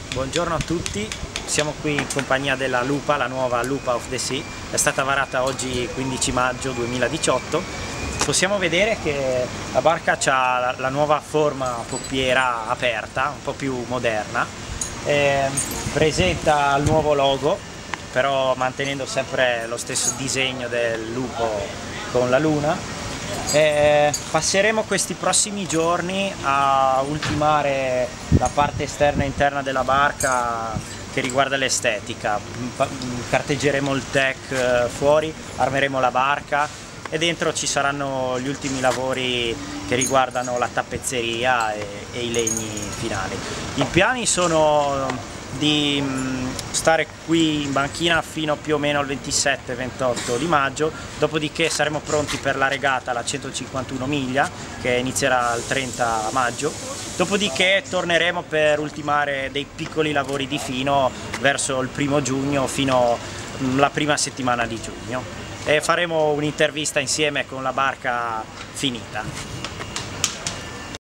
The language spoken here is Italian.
Buongiorno a tutti, siamo qui in compagnia della Lupa, la nuova Lupa of the Sea, è stata varata oggi 15 maggio 2018. Possiamo vedere che la barca ha la nuova forma poppiera aperta, un po' più moderna, presenta il nuovo logo, però mantenendo sempre lo stesso disegno del lupo con la luna. Passeremo questi prossimi giorni a ultimare la parte esterna e interna della barca che riguarda l'estetica. Carteggeremo il deck fuori, armeremo la barca e dentro ci saranno gli ultimi lavori che riguardano la tappezzeria e i legni finali. I piani sono di stare qui in banchina fino più o meno al 27-28 di maggio, dopodiché saremo pronti per la regata, la 151 miglia, che inizierà il 30 maggio, dopodiché torneremo per ultimare dei piccoli lavori di fino verso il 1° giugno fino alla prima settimana di giugno e faremo un'intervista insieme con la barca finita.